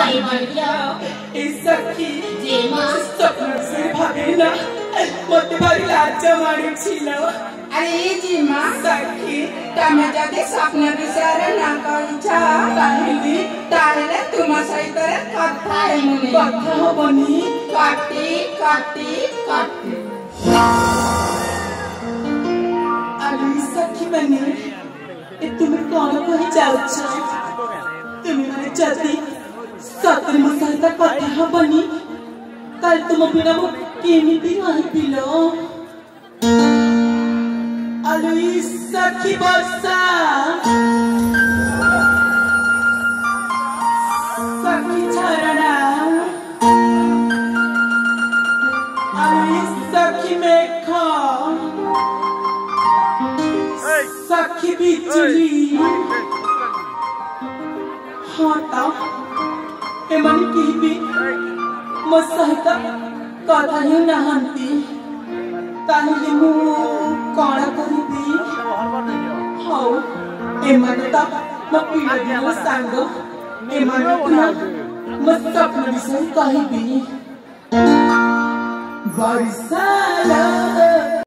सखी स्वप्न से भागेना मत भारी लाज मारी छिलो अरे जी माँ सखी तमे जदि स्वप्न विषय ना कहिछा काहिली ताले तुम सहित कथा हेमुनी कथा हबनी काटी काटी काटी अरे सखी मैंने तुम्हें कौन कही जाउछ तुम्हें माने जदि सतर मसाला कथा हबनी ताल तुम बिना मो केमिति रही पिलो अरे सखी बसा सखी झरना अरे सखी मेघा सखी बिजली हाँ ता एमन कहबी मो सहित कथा ही नहंती ताहिले मु कण करिबी हौ एमन ता मो पीड़ दिल सांग एमन मो सपन विषय कहबी बरसाला